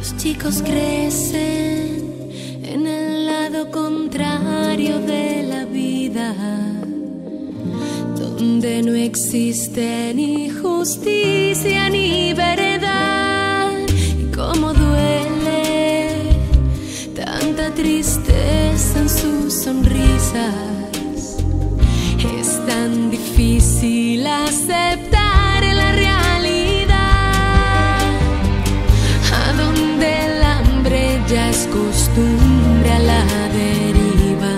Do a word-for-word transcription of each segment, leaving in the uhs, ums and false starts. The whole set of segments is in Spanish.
Chicos crecen en el lado contrario de la vida, donde no existe ni justicia ni verdad. Y cómo duele tanta tristeza en sus sonrisas. Es tan difícil aceptar la realidad, a donde el hambre ya es costumbre a la deriva,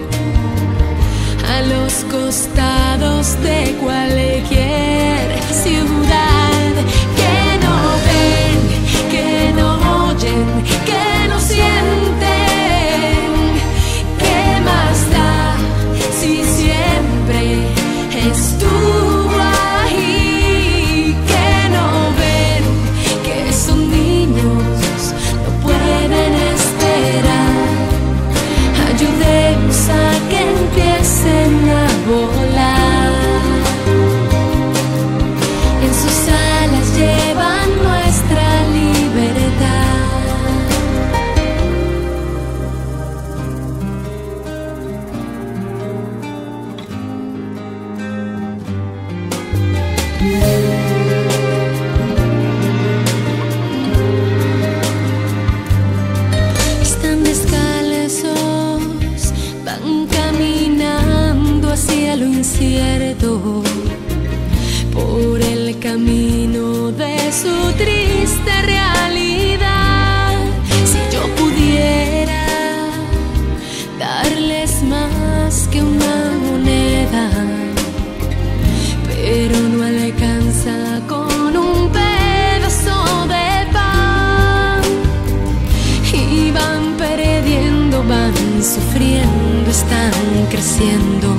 a los costados de cualquier ciudad. Que no ven, que no oyen, que no sienten. ¿Qué más da si siempre estuvo ahí? Que no ven que son niños, no pueden esperar. Ayudemos a que empiecen a volar. En sus alas llevan nuestra libertad. Están descalzos, van caminando hacia lo incierto, por el camino de su triste realidad. Si yo pudiera darles más que una moneda, pero no alcanza con un pedazo de pan. Y van perdiendo, van sufriendo, están creciendo.